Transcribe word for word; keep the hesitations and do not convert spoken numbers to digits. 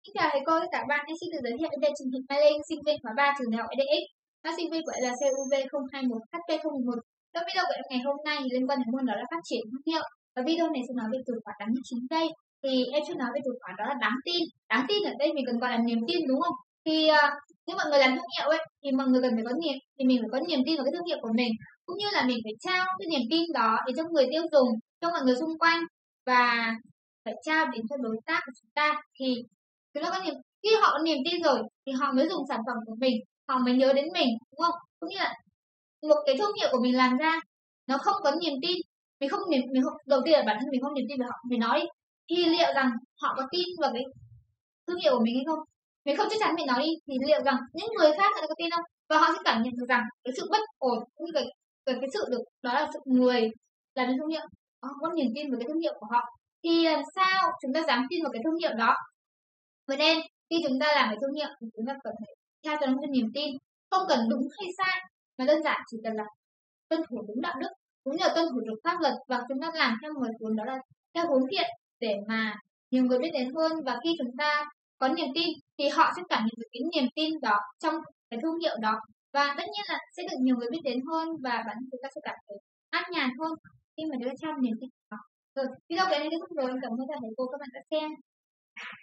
Xin chào thầy cô, tất cả các bạn. Em xin tự giới thiệu về Trần Thị Mai Linh, sinh viên khóa ba trường đại học e đê ích. Mã sinh viên của em là C U V không hai một H P không một một. Trong video của em ngày hôm nay liên quan đến môn đó là phát triển thương hiệu. Và video này sẽ nói về từ khóa tám mươi chín giây. Thì em chưa nói về từ khóa đó là đáng tin. Đáng tin ở đây mình cần gọi là niềm tin, đúng không? Thì uh, nếu mọi người làm thương hiệu ấy thì mọi người cần phải có niềm thì mình phải có niềm tin vào cái thương hiệu của mình, cũng như là mình phải trao cái niềm tin đó để cho người tiêu dùng, cho mọi người xung quanh, và phải trao đến cho đối tác của chúng ta. Thì chúng ta có niềm khi họ có niềm tin rồi thì họ mới dùng sản phẩm của mình, họ mới nhớ đến mình, đúng không? Cũng như là một cái thương hiệu của mình làm ra nó không có niềm tin, mình không niềm mình không, đầu tiên là bản thân mình không niềm tin vào họ, mình nói đi thì liệu rằng họ có tin vào cái thương hiệu của mình hay không? Mình không chắc chắn mình nói đi thì liệu rằng những người khác họ có tin không? Và họ sẽ cảm nhận được rằng cái sự bất ổn cũng như cái cái, cái sự được đó là sự người làm nên thương hiệu họ không có niềm tin vào cái thương hiệu của họ. Thì làm sao chúng ta dám tin vào cái thương hiệu đó? Vậy nên khi chúng ta làm cái thương hiệu thì chúng ta cần phải theo cho nó một niềm tin, không cần đúng hay sai, mà đơn giản chỉ cần là tuân thủ đúng đạo đức, cũng như là tuân thủ được pháp luật, và chúng ta làm theo một hướng đó là theo hướng thiện để mà nhiều người biết đến hơn. Và khi chúng ta có niềm tin thì họ sẽ cảm nhận được cái niềm tin đó trong cái thương hiệu đó, và tất nhiên là sẽ được nhiều người biết đến hơn, và bản thân chúng ta sẽ cảm thấy an nhàn hơn khi mà chúng ta trao niềm tin đó. Rồi, video của em đến kết thúc rồi, cảm ơn các thầy cô các bạn đã xem.